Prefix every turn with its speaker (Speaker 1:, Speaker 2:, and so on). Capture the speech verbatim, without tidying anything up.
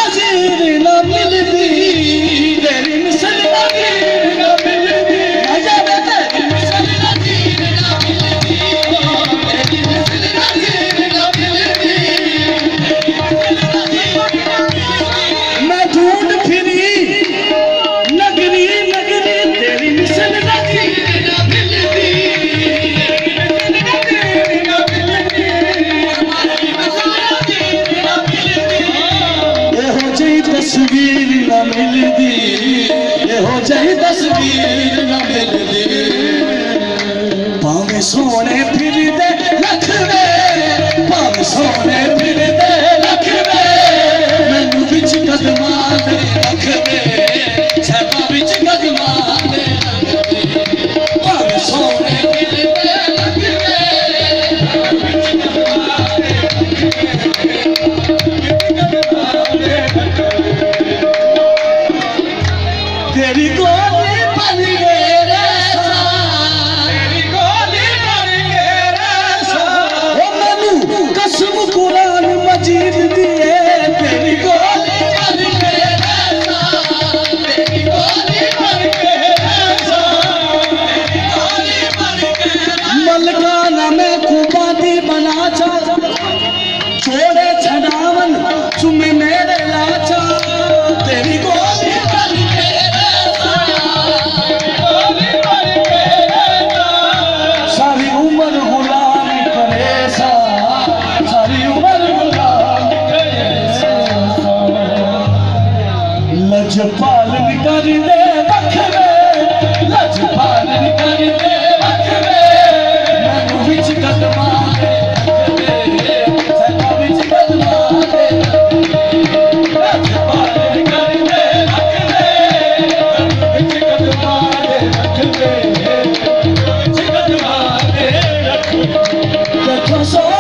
Speaker 1: नजीर न मिलदी तेरी मिसल नजीर न मिलदी अजब तेरी मिसल नजीर न मिलदी तेरी मिसल नजीर न मिलदी मैं ढूंढ फिरी नगरी नगरी तेरी मिसल नजीर न मिलदी तस्वीर न मिलदी हो जाए तस्वीर न मिलदी भावे सोने फिर दे लख वे भावे सोने फिर दे लख वे मैनू बिच कदमां दे रख वे छापा बिच कदमां दे रख वे भावे सोने फिर दे लख वे बिच कदमां दे तेरी गोली बन गए रैसा तेरी गोली बन गए रैसा ओ मैनू कसम कुरान मजीद दिए तेरी गोली बन गए रैसा तेरी गोली बन गए रैसा तेरी गोली बन गए मलकाना मैं कुबादी बना चा छोड़े छड़ावन चुमे मेरे लाचा तेरी गोली बन गए सारी उम्र गुलाम करे सा सारी उम्र गुलाम करे सा लजपाल कर दे बखरे लजपाल कर दे बखरे मैनू विच कदमां दे रखदे सदा विच कदमां दे लजपाल कर दे बखरे विच कदमां दे रखदे देखो सो